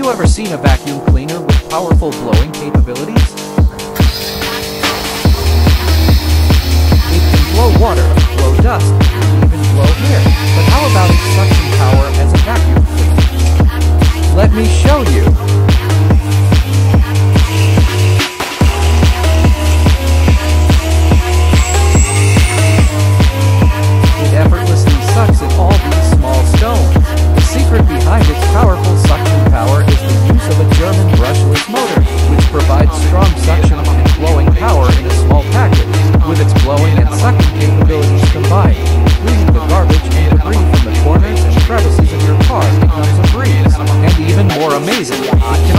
you ever seen a vacuum cleaner with powerful blowing capabilities? It can blow water, blow dust, and even blow hair. But how about its suction power as a vacuum cleaner? Let me show you. It effortlessly sucks at all these small stones. The secret behind its powerful suction power is the use of a German brushless motor, which provides strong suction and blowing power in a small package. With its blowing and sucking capabilities combined, cleaning the garbage and debris from the corners and crevices of your car becomes a breeze. And even more amazing, it